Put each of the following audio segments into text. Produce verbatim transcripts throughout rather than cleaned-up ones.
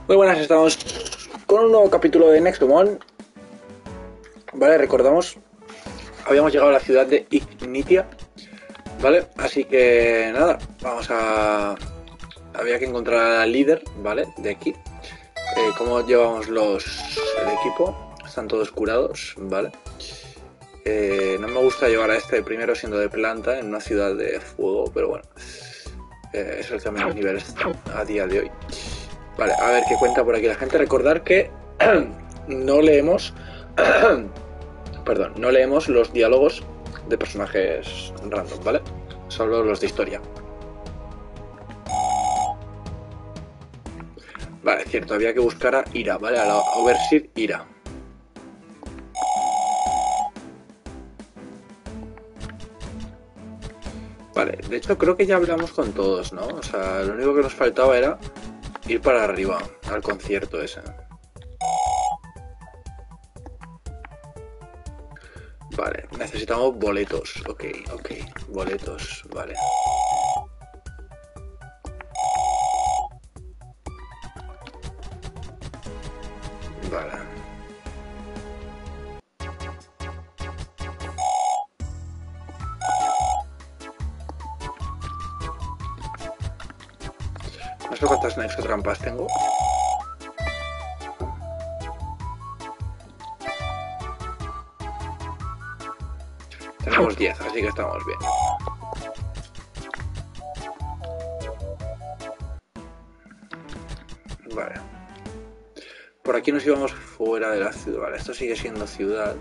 Muy buenas, estamos con un nuevo capítulo de Nextumon. Vale, recordamos, habíamos llegado a la ciudad de Ignitia. Vale, así que nada, vamos a... Había que encontrar al líder, ¿vale? De aquí. Eh, ¿Cómo llevamos los... el equipo? Están todos curados, ¿vale? Eh, no me gusta llevar a este primero siendo de planta en una ciudad de fuego, pero bueno. Eh, es el cambio de niveles a día de hoy. Vale, a ver qué cuenta por aquí la gente. Recordar que no leemos... perdón, no leemos los diálogos de personajes random, ¿vale? Solo los de historia. Vale, cierto, había que buscar a Ira, ¿vale? A la Overseer Ira. Vale, de hecho creo que ya hablamos con todos, ¿no? O sea, lo único que nos faltaba era ir para arriba, al concierto ese. Vale, necesitamos boletos. Ok, ok, boletos, vale. Vale. No sé cuántas knives o trampas tengo. Tenemos diez, así que estamos bien. Vale. Por aquí nos íbamos fuera de la ciudad. Vale, esto sigue siendo ciudad.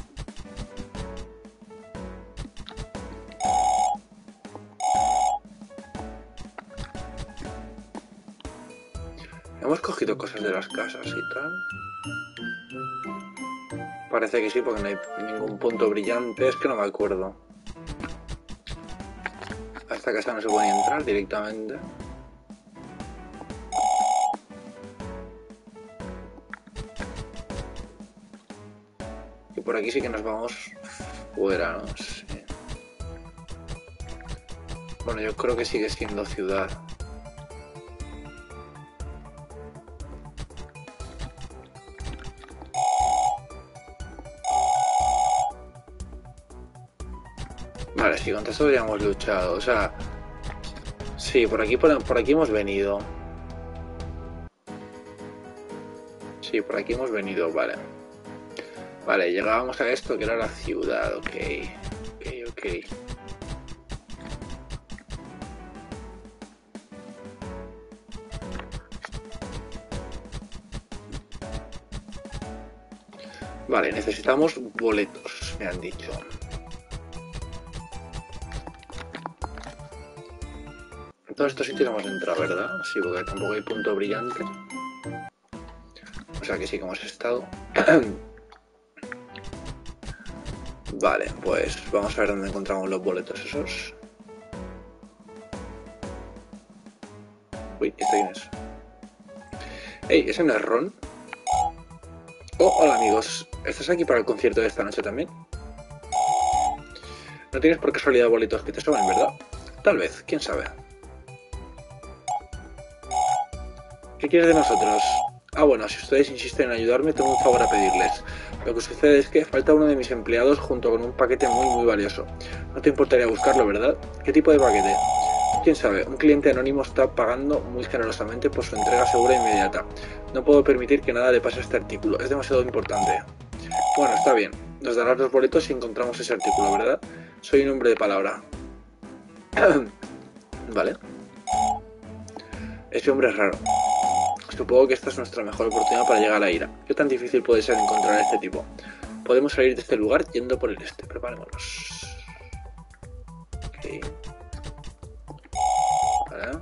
Hemos cogido cosas de las casas y tal. Parece que sí, porque no hay ningún punto brillante. Es que no me acuerdo. A esta casa no se puede entrar directamente. Y por aquí sí que nos vamos fuera, ¿no? Sí. Bueno, yo creo que sigue siendo ciudad. Vale, sí, contra esto ya hemos luchado. O sea, sí, por aquí, por, por aquí hemos venido. Sí, por aquí hemos venido, vale. Vale, llegábamos a esto que era la ciudad, ok. Ok, ok. Vale, necesitamos boletos, me han dicho. En todos estos sitios hemos entrado, ¿verdad? Sí, porque tampoco hay punto brillante. O sea que sí que hemos estado. Vale, pues vamos a ver dónde encontramos los boletos esos. Uy, ¿este quién es? Ey, ¿ese no es Ron? Oh, hola amigos. ¿Estás aquí para el concierto de esta noche también? No tienes por casualidad boletos que te sobren, ¿verdad? Tal vez, quién sabe. ¿Qué quieres de nosotros? Ah, bueno, si ustedes insisten en ayudarme, tengo un favor a pedirles. Lo que sucede es que falta uno de mis empleados junto con un paquete muy muy valioso. No te importaría buscarlo, ¿verdad? ¿Qué tipo de paquete? Quién sabe, un cliente anónimo está pagando muy generosamente por su entrega segura e inmediata. No puedo permitir que nada le pase a este artículo, es demasiado importante. Bueno, está bien. Nos darás los boletos si encontramos ese artículo, ¿verdad? Soy un hombre de palabra. Vale. Ese hombre es raro. Supongo que esta es nuestra mejor oportunidad para llegar a la Ira. ¿Qué tan difícil puede ser encontrar a este tipo? Podemos salir de este lugar yendo por el este. Preparémonos. Ok. Vale.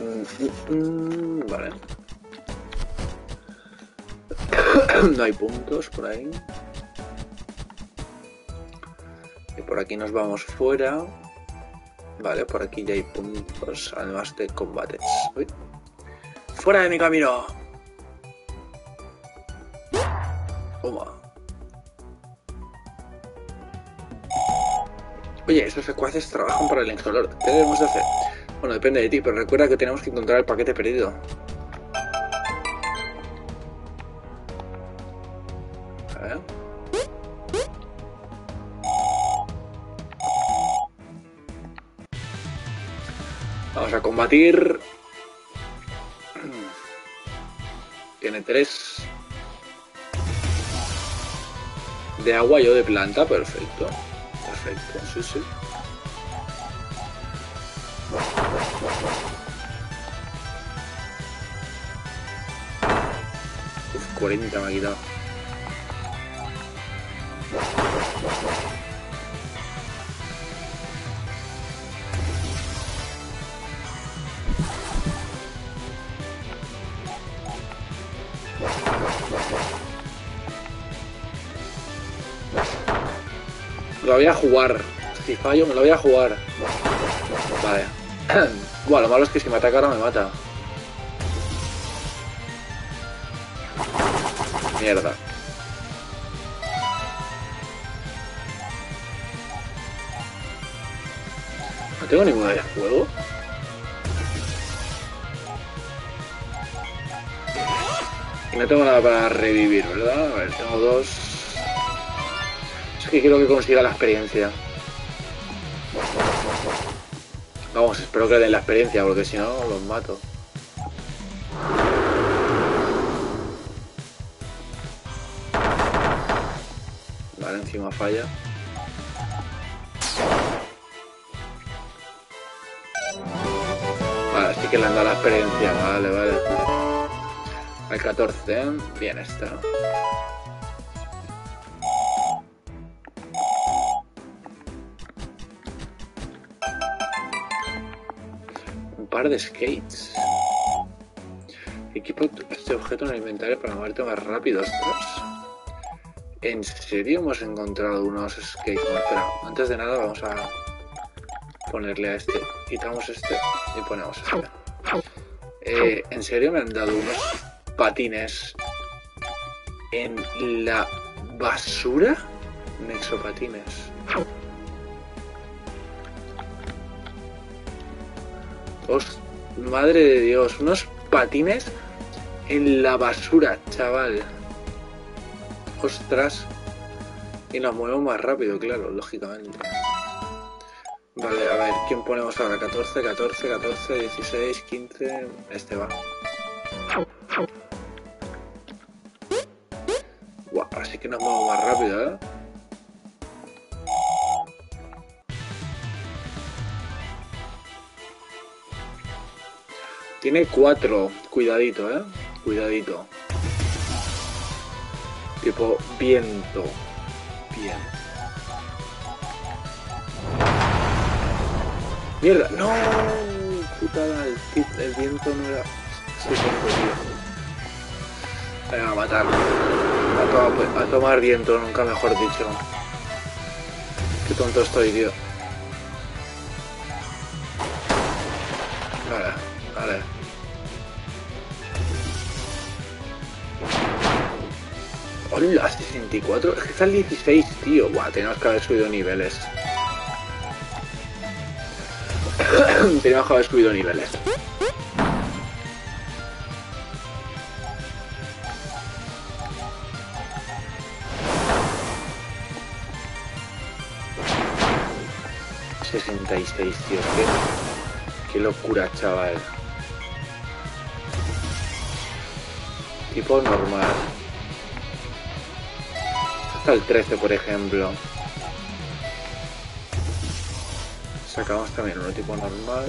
Mm, mm, mm, vale. No hay puntos por ahí. Y por aquí nos vamos fuera. Vale, por aquí ya hay puntos, además de combates. Uy. ¡Fuera de mi camino! Toma. Oye, esos secuaces trabajan para el Incolor. ¿Qué debemos de hacer? Bueno, depende de ti, pero recuerda que tenemos que encontrar el paquete perdido. A ver. Vamos a combatir. Tiene tres. De agua, yo de planta, perfecto. Perfecto, sí, sí. Uf, cuarenta me ha quitado. Me lo voy a jugar. Si fallo, me lo voy a jugar. Vale. Bueno, lo malo es que si me ataca ahora me mata. Mierda. No tengo ninguna de fuego. Y no tengo nada para revivir, ¿verdad? A ver, tengo dos. Es que quiero que consiga la experiencia. Vamos, espero que le den la experiencia, porque si no, los mato. Vale, encima falla. Vale, sí que le han dado la experiencia. Vale, vale. Al catorce, bien está. Un par de skates. Equipo este objeto en el inventario para moverte más rápido. Ostras. ¿En serio hemos encontrado unos skates? Bueno, espera, antes de nada vamos a ponerle a este. Quitamos este y ponemos este. Eh, ¿En serio me han dado unos patines en la basura? Nexopatines. Os, madre de Dios, unos patines en la basura, chaval. Ostras. Y nos movemos más rápido, claro, lógicamente. Vale, a ver, ¿quién ponemos ahora? catorce, catorce, catorce, dieciséis, quince... Este va. Guau, así que nos movemos más rápido, ¿eh? Tiene cuatro. Cuidadito, ¿eh? Cuidadito. Tipo viento. Bien. ¡Mierda! ¡No! Putada, el, el viento no era... Sí, tío. Venga, a matar. A, to a tomar viento, nunca mejor dicho. Qué tonto estoy, tío. Vale, vale. ¡Hola! sesenta y cuatro. Es que está el dieciséis, tío. Buah, tenemos que haber subido niveles. Tenemos que haber subido niveles. sesenta y seis, tío. Qué, qué locura, chaval. Tipo normal. Hasta el trece, por ejemplo. Sacamos también uno tipo normal.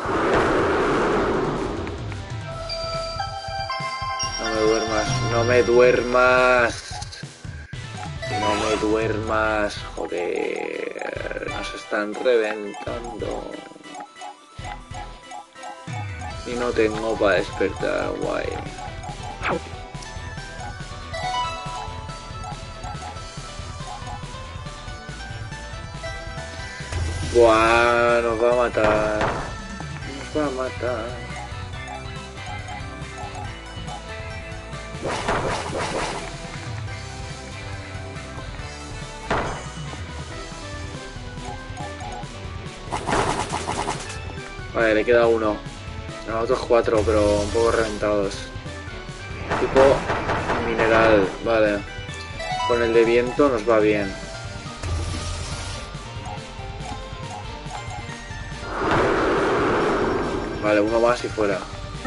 No me duermas, no me duermas. No me duermas, joder. Nos están reventando. Y no tengo para despertar, guay. Buah, nos va a matar. Nos va a matar. Vale, le queda uno. A los otros cuatro, pero un poco reventados. Tipo mineral, vale. Con el de viento nos va bien. Vale, uno más y fuera.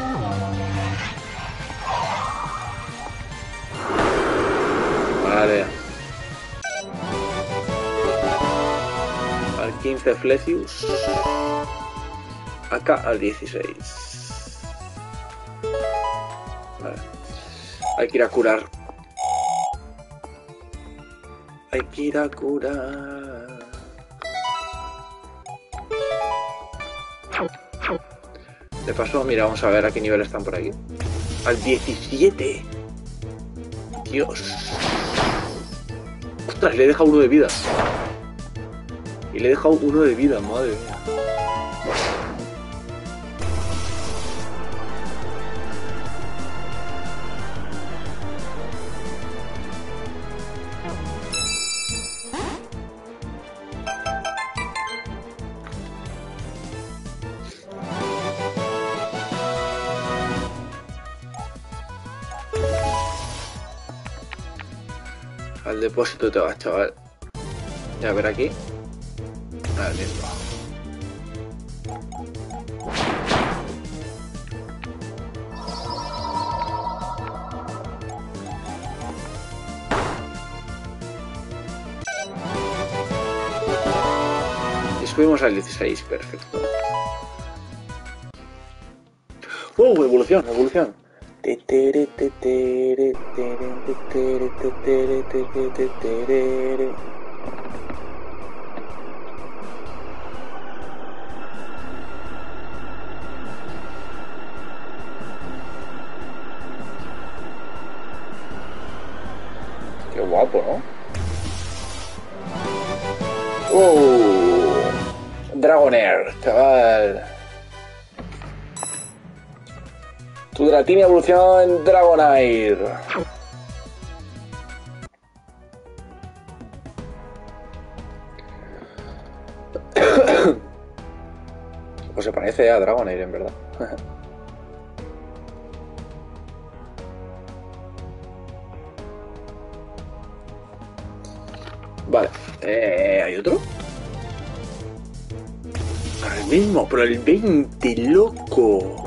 Vale. Al quince Flecius. Acá al dieciséis. Vale. Hay que ir a curar. Hay que ir a curar. De paso, mira, vamos a ver a qué nivel están por aquí. Al diecisiete. Dios. Ostras, le he dejado uno de vida. Y le he dejado uno de vida, madre mía. Al depósito te vas, chaval. Ya, a ver aquí. Al mismo. Y subimos al dieciséis, perfecto. ¡Oh! Evolución, evolución. Qué guapo, ¿no? ¡Oh! Dragonair, chaval. Tu Dratini evoluciona en Dragonair. Pues se parece a Dragonair, en verdad. Vale. Eh, ¿Hay otro? El mismo, pero el veinte, loco.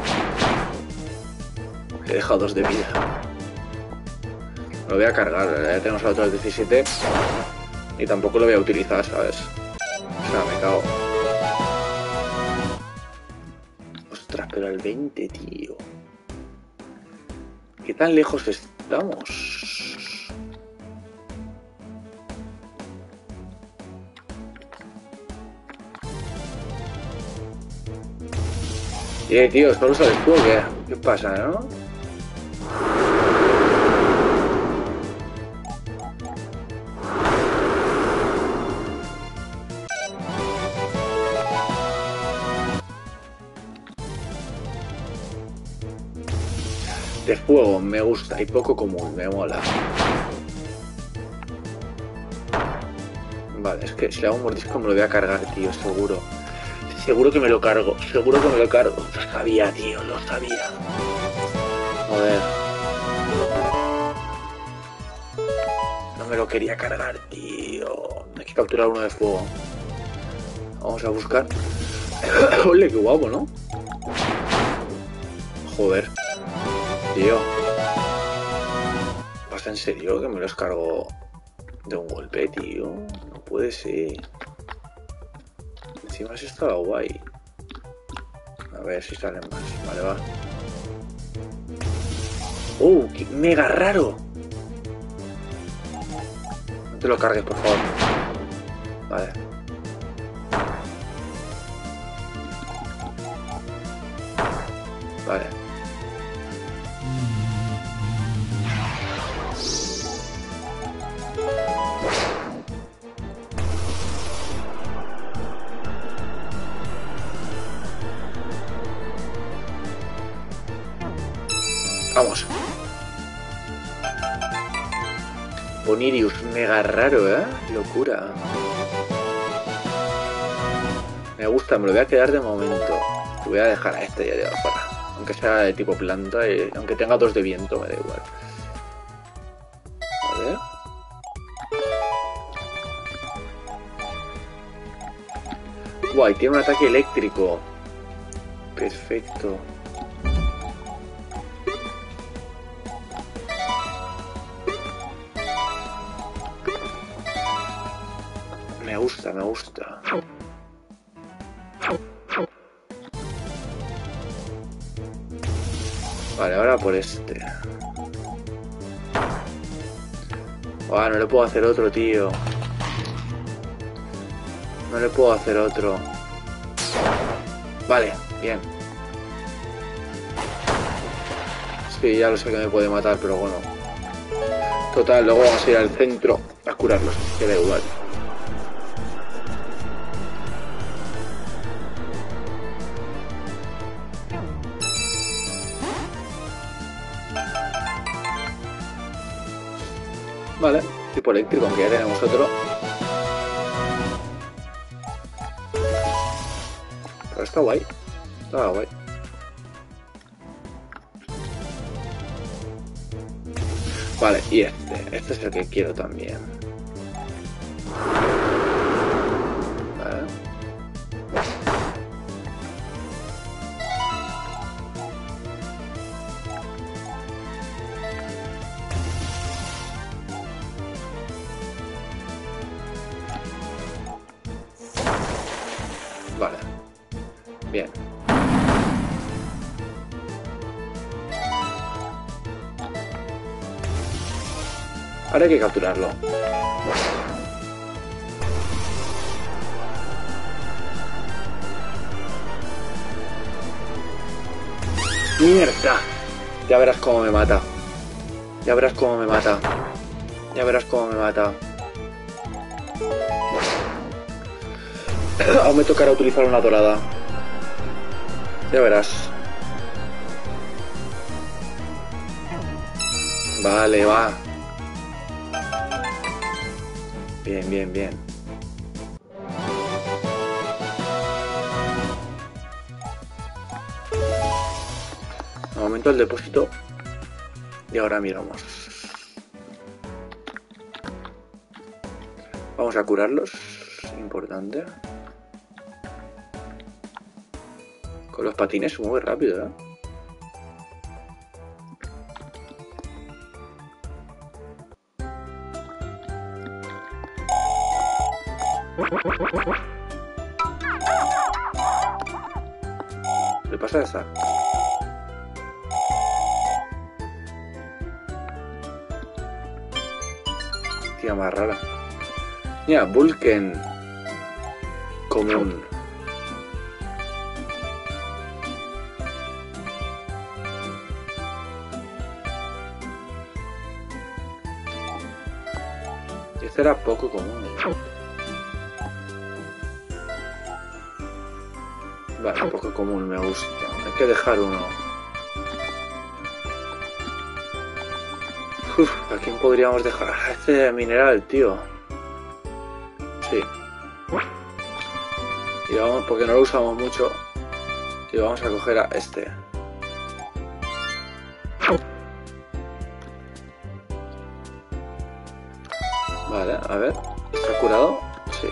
He dejado dos de vida. Lo voy a cargar, ya tenemos el otro al diecisiete. Y tampoco lo voy a utilizar, ¿sabes? O sea, me cago. Ostras, pero el veinte, tío. ¿Qué tan lejos estamos? Eh, tío, ¿solo sabes tú o qué? ¿Qué pasa, no? De fuego, me gusta, y poco común, me mola. Vale, es que si le hago un mordisco me lo voy a cargar, tío, seguro. Seguro que me lo cargo, seguro que me lo cargo. Lo sabía, tío, lo sabía. Joder. No me lo quería cargar, tío. Hay que capturar uno de fuego. Vamos a buscar. Ole, qué guapo, ¿no? Joder. Tío. ¿Pasa en serio que me los cargo de un golpe, tío? No puede ser. Encima se estaba guay. A ver si salen más. Vale, va. ¡Uh! ¡Qué mega raro! No te lo cargues, por favor. Vale. Vale. Vamos. Bonirius, mega raro, ¿eh? Locura. Me gusta, me lo voy a quedar de momento. Lo voy a dejar a este ya de afuera. Aunque sea de tipo planta, y aunque tenga dos de viento, me da igual. A ver. Guay, tiene un ataque eléctrico. Perfecto. Me gusta, me gusta. Vale, ahora por este. Ah, no le puedo hacer otro, tío. No le puedo hacer otro. Vale, bien. Sí, ya lo sé que me puede matar, pero bueno. Total, luego vamos a ir al centro a curarlos, que da igual. Vale, tipo eléctrico, aunque ya tenemos otro. Pero está guay. Está guay. Vale, y este. Este es el que quiero también. Vale. Vale. Bien. Ahora hay que capturarlo. ¡Mierda! Ya verás cómo me mata. Ya verás cómo me mata. Ya verás cómo me mata. Aún me tocará utilizar una dorada. Ya verás. Vale, va. Bien, bien, bien. Aumento el depósito. Y ahora miramos. Vamos a curarlos. Importante. Con los patines se mueve rápido, ¿eh? ¿Qué pasa a esa? Tía más rara. Mira, Vulcan común. Este era poco común. Vale, poco común, me gusta. Hay que dejar uno. Uf, ¿a quién podríamos dejar? A este mineral, tío. Sí. Y vamos, porque no lo usamos mucho. Y vamos a coger a este. Vale, a ver. ¿Está curado? Sí.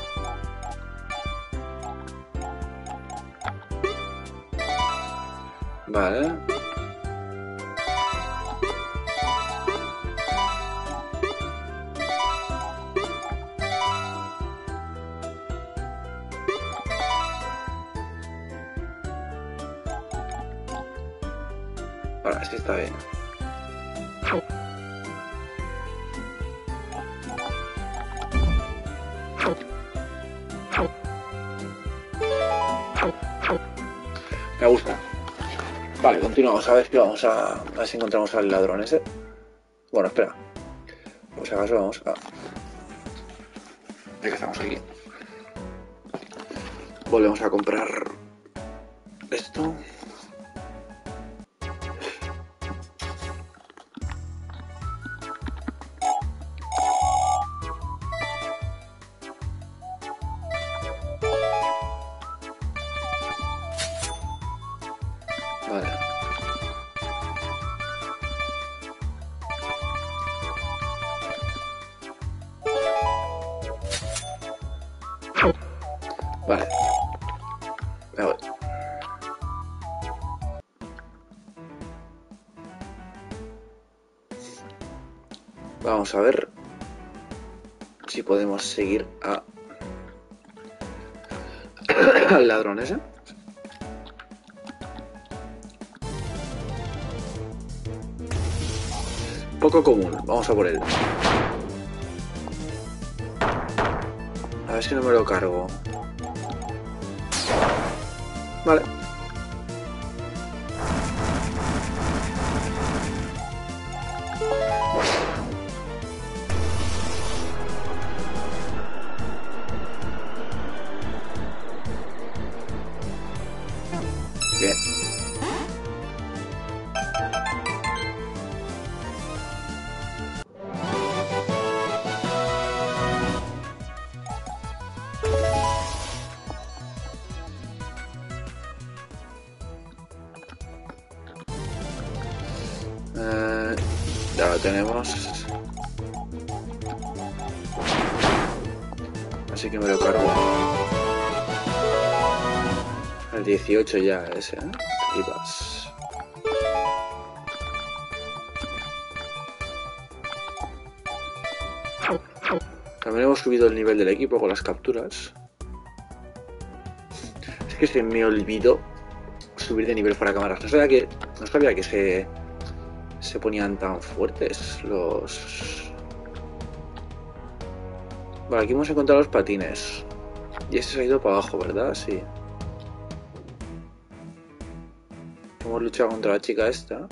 Vale. Ahora sí está bien. Me gusta. Vale, continuamos. A ver si vamos a, a ver si encontramos al ladrón ese. Bueno, espera. Por si acaso vamos a... Ya que estamos aquí. Volvemos a comprar esto. Vale. Vale. Me voy. Vamos a ver si podemos seguir a al ladrón ese. Poco común, vamos a por él. A ver si no me lo cargo. Vale. Bien. Eh, ya lo tenemos. Así que me lo cargo. El dieciocho ya ese, ¿eh? Y vas. También hemos subido el nivel del equipo con las capturas. Es que se me olvidó subir de nivel fuera cámaras. No sabía que, no sabía que se, se ponían tan fuertes los... Vale, aquí hemos encontrado los patines. Y ese se ha ido para abajo, ¿verdad? Sí. Hemos luchado contra la chica esta.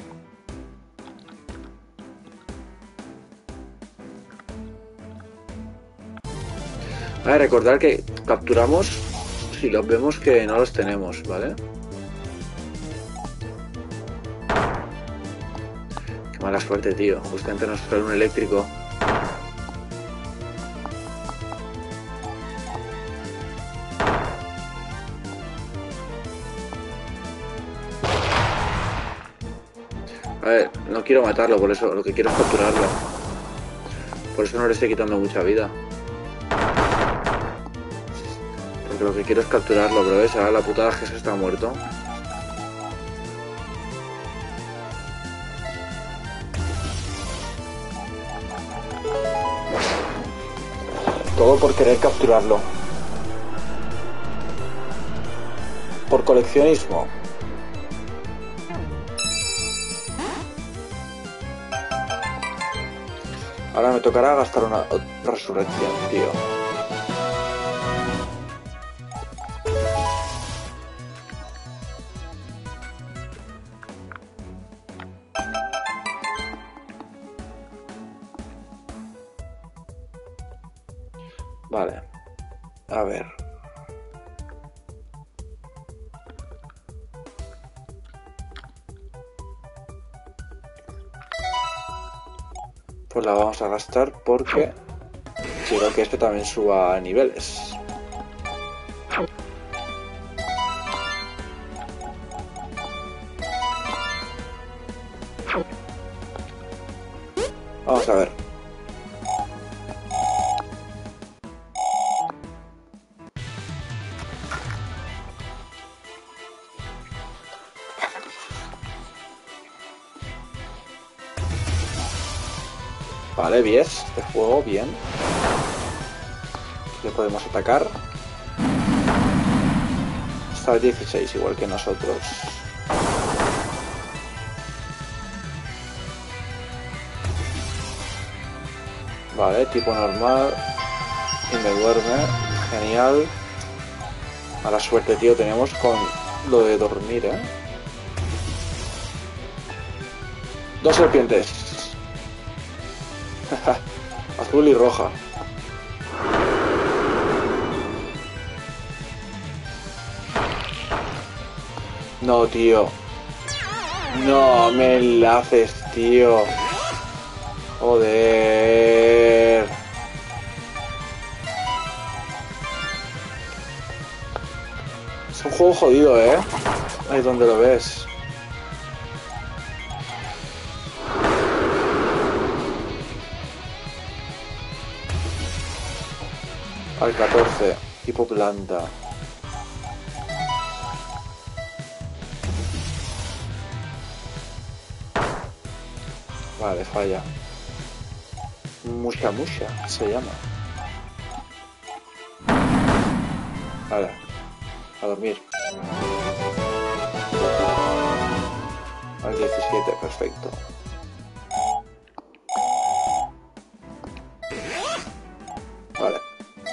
A ver, recordar que capturamos si los vemos que no los tenemos, ¿vale? Qué mala suerte, tío. Justamente nos sale un eléctrico. A ver, no quiero matarlo, por eso lo que quiero es capturarlo. Por eso no le estoy quitando mucha vida. Porque lo que quiero es capturarlo, pero ves, ahora la putada es que se está muerto. Todo por querer capturarlo. Por coleccionismo. Ahora me tocará gastar una resurrección, tío. Vale. A ver. Pues la vamos a gastar porque quiero que este también suba niveles. Vamos a ver. Vale, bien, este juego, bien. Le podemos atacar. Está el dieciséis, igual que nosotros. Vale, tipo normal. Y me duerme. Genial. Mala suerte, tío, tenemos con lo de dormir, ¿eh? Dos serpientes. Azul y roja. No, tío. No me enlaces, tío. Joder. Es un juego jodido, ¿eh? Ahí donde lo ves. Al catorce, tipo planta. Vale, falla. Musha musha se llama. Vale, a dormir. Al diecisiete, perfecto. Vale.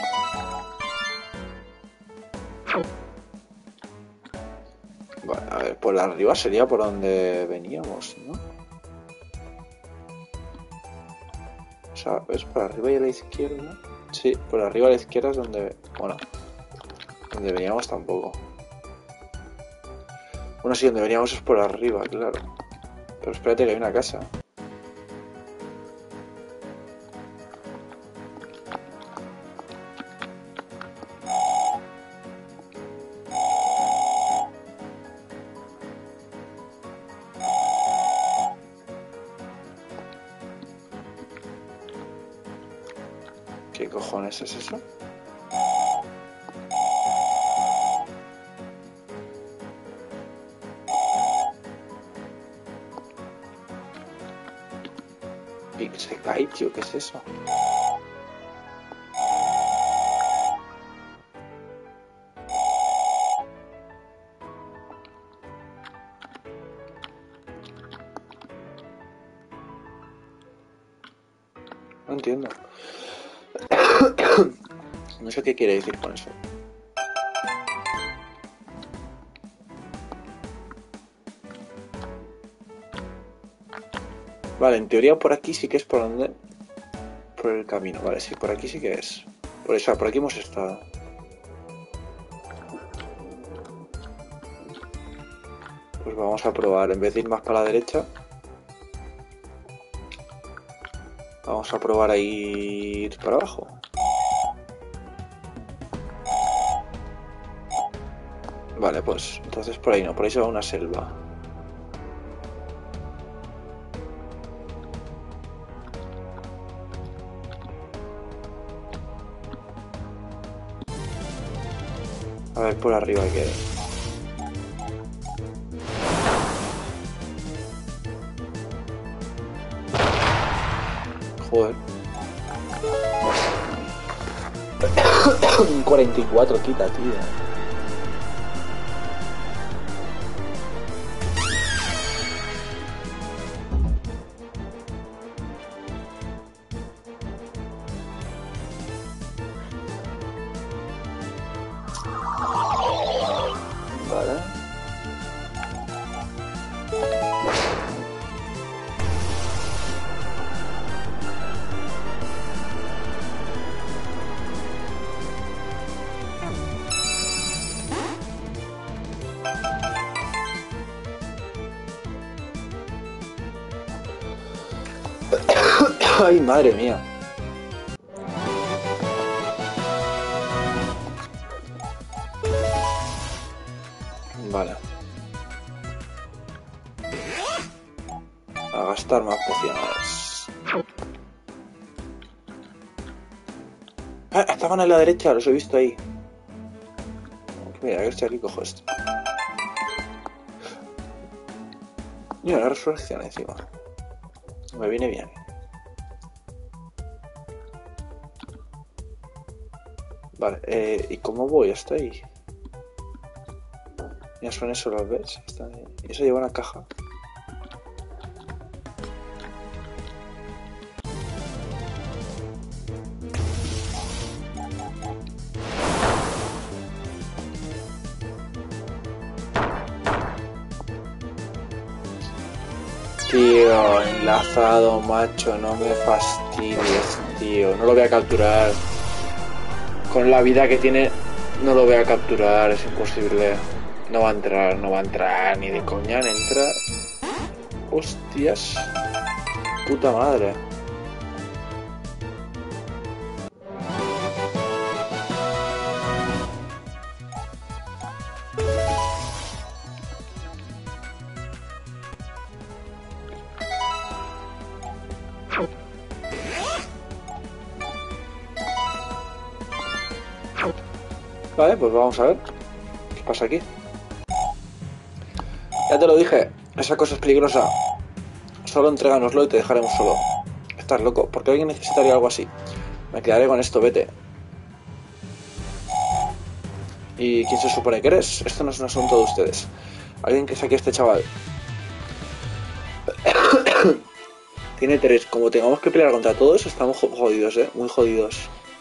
Vale, a ver, por arriba sería por donde veníamos, ¿no? O sea, ¿ves? Por arriba y a la izquierda. Sí, por arriba a la izquierda es donde... Bueno, donde veníamos tampoco. Bueno, sí, donde veníamos es por arriba, claro. Pero espérate que hay una casa. ¿Qué cojones es eso? Pixekai, tío, ¿qué es eso? No entiendo. No sé qué quiere decir con eso. Vale, en teoría por aquí sí que es por donde... Por el camino, vale, sí, por aquí sí que es. Por eso, por aquí hemos estado. Pues vamos a probar, en vez de ir más para la derecha, vamos a probar a ir para abajo. Vale, pues entonces por ahí no, por ahí se va una selva. A ver por arriba qué hay. Joder. cuarenta y cuatro quita, tío. Vale. Ay, madre mía. Vale. A gastar más pociones. Ah, estaban a la derecha, los he visto ahí. Mira, a ver si aquí cojo esto. Mira, la resurrección encima. Me viene bien. Vale, eh, ¿y cómo voy hasta ahí? Ya son eso, ¿los ves? Está ahí. Eso lleva una caja. Tío. Tío, enlazado, macho, no me fastidies, tío. No lo voy a capturar. Con la vida que tiene, no lo voy a capturar, es imposible. No va a entrar, no va a entrar, ni de coña entra. Hostias. Puta madre. Vale, pues vamos a ver qué pasa aquí. Ya te lo dije, esa cosa es peligrosa. Solo entréganoslo y te dejaremos solo. Estás loco, porque alguien necesitaría algo así. Me quedaré con esto, vete. ¿Y quién se supone que eres? Esto no es un asunto de ustedes. Alguien que saque a este chaval. Tiene tres. Como tengamos que pelear contra todos, estamos jodidos, eh. Muy jodidos.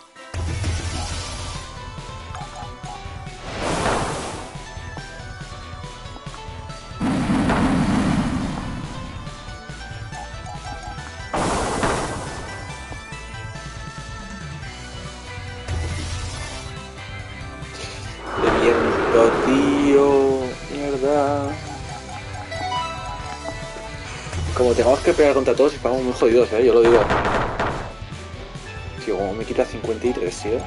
Como tengamos que pelear contra todos, estamos muy jodidos, eh, yo lo digo. Tío, como me quita cincuenta y tres, tío.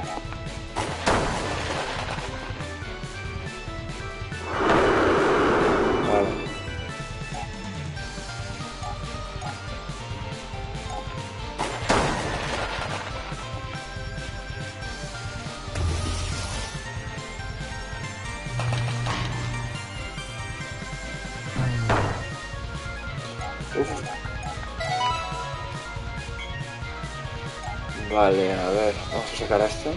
Vale. Uf. Vale, a ver, vamos a sacar a este.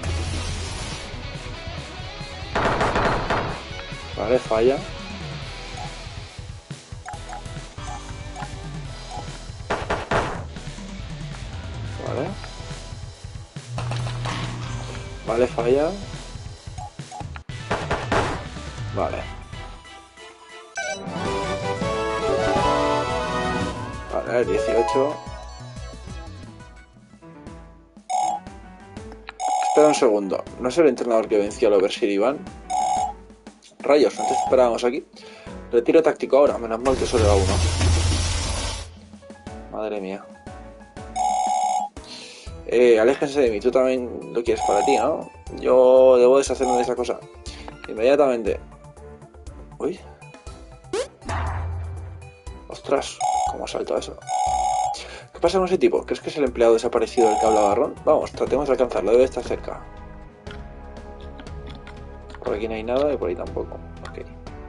Vale, falla. Vale. Vale, falla. Vale. Vale, dieciocho. Espera un segundo. ¿No es el entrenador que venció al Overseer Iván? Rayos, antes esperábamos aquí. Retiro táctico ahora, menos mal que solo era uno. Madre mía. Eh, aléjense de mí, tú también lo quieres para ti, ¿no? Yo debo deshacerme de esa cosa. Inmediatamente. Uy. Ostras, ¿cómo salto eso? ¿Qué pasa con ese tipo? ¿Crees que es el empleado desaparecido del que hablaba Ron? Vamos, tratemos de alcanzarlo, debe estar cerca. Por aquí no hay nada y por ahí tampoco. Ok.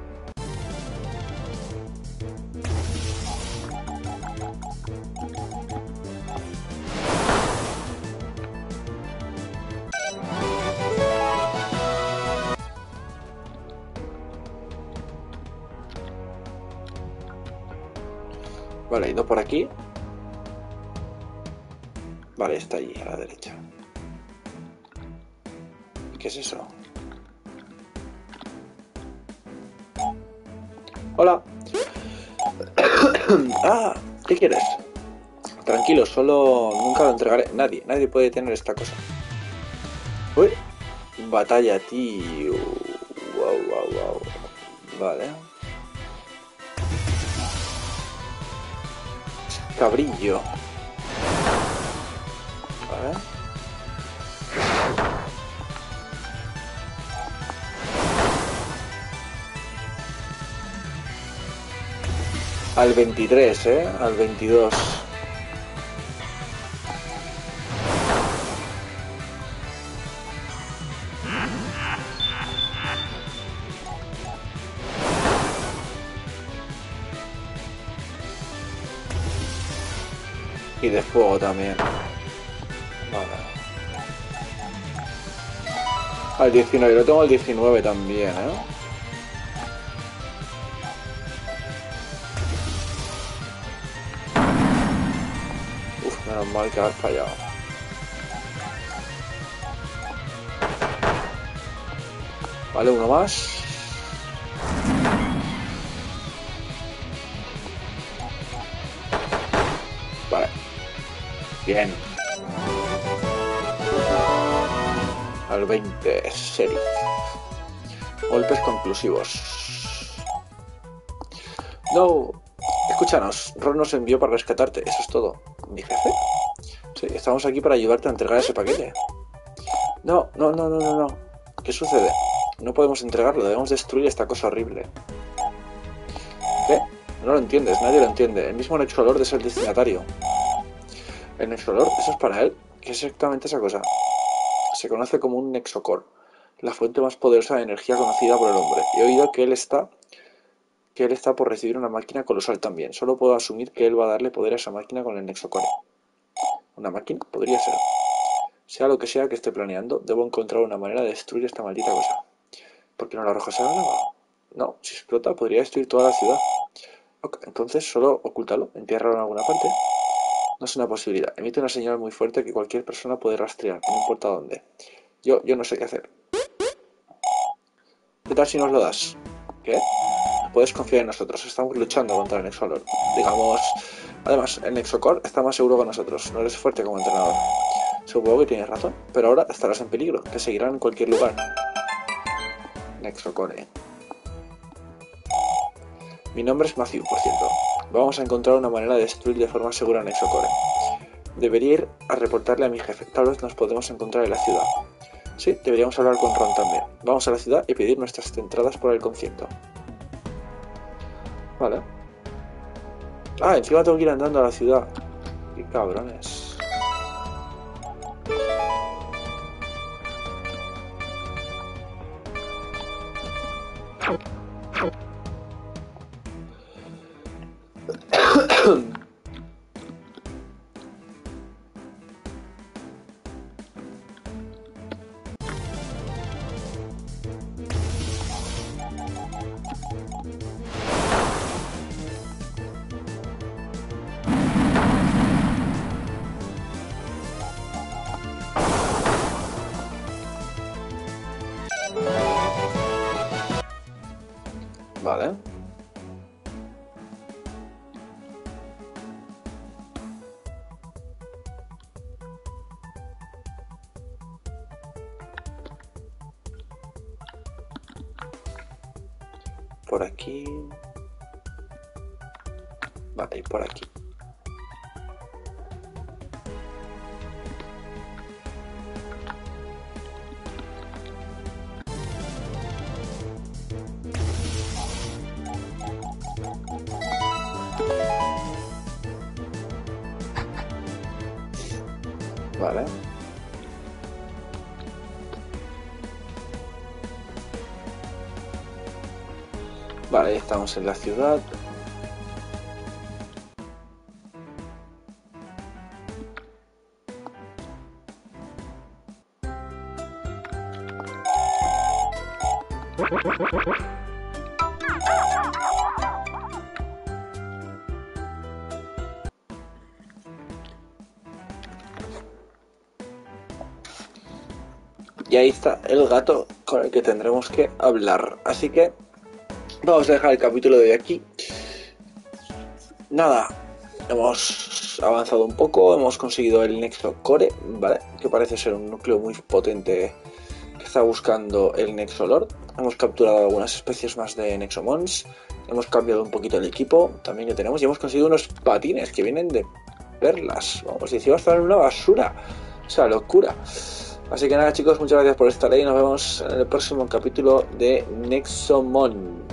Vale, he ido por aquí. Vale, está allí, a la derecha. ¿Qué es eso? Hola. Ah, ¿qué quieres? Tranquilo, solo nunca lo entregaré. Nadie, nadie puede tener esta cosa. Uy. Batalla, tío. Wow, wow, wow. Vale. Cabrillo. Vale. Al veintitrés, eh. Al veintidós. Y de fuego también. Vale. Al diecinueve, lo tengo al diecinueve también, ¿eh? Uf, menos mal que has fallado. Vale, uno más. Bien. Al veinte, Sheriff. Golpes conclusivos. No. Escúchanos, Ron nos envió para rescatarte, eso es todo. ¿Mi jefe? Sí, estamos aquí para ayudarte a entregar ese paquete. No, no, no, no, no, no. ¿Qué sucede? No podemos entregarlo, debemos destruir esta cosa horrible. ¿Qué? No lo entiendes, nadie lo entiende. El mismo Nexolord es el destinatario. ¿El Nexolord? ¿Eso es para él? ¿Qué es exactamente esa cosa? Se conoce como un Nexocore, la fuente más poderosa de energía conocida por el hombre. He oído que él está... que él está por recibir una máquina colosal también. Solo puedo asumir que él va a darle poder a esa máquina con el Nexocore. ¿Una máquina? Podría ser. Sea lo que sea que esté planeando, debo encontrar una manera de destruir esta maldita cosa. ¿Por qué no la arrojas a la lava? No, si explota podría destruir toda la ciudad. Ok, entonces solo ocúltalo, entiérralo en alguna parte. No es una posibilidad. Emite una señal muy fuerte que cualquier persona puede rastrear, no importa dónde. Yo, yo no sé qué hacer. ¿Qué tal si nos lo das? ¿Qué? Puedes confiar en nosotros, estamos luchando contra el Nexolord. Digamos... Además, el Nexocore está más seguro que nosotros, no eres fuerte como entrenador. Supongo que tienes razón, pero ahora estarás en peligro, te seguirán en cualquier lugar. Nexocore. Mi nombre es Matthew, por cierto. Vamos a encontrar una manera de destruir de forma segura a Nexocore. Debería ir a reportarle a mi jefe, tal vez nos podemos encontrar en la ciudad. Sí, deberíamos hablar con Ron también. Vamos a la ciudad y pedir nuestras entradas por el concierto. Vale. Ah, encima tengo que ir andando a la ciudad. Qué cabrones. Vale. Por aquí. Vale, y por aquí. Vale. Vale, ya estamos en la ciudad. Y ahí está el gato con el que tendremos que hablar. Así que vamos a dejar el capítulo de hoy aquí. Nada, hemos avanzado un poco, hemos conseguido el Nexocore, ¿vale? Que parece ser un núcleo muy potente que está buscando el Nexolord. Hemos capturado algunas especies más de Nexomons. Hemos cambiado un poquito el equipo también que tenemos. Y hemos conseguido unos patines que vienen de perlas. Vamos, y encima están en una basura. O sea, locura. Así que nada, chicos, muchas gracias por estar ahí. Nos vemos en el próximo capítulo de Nexomon.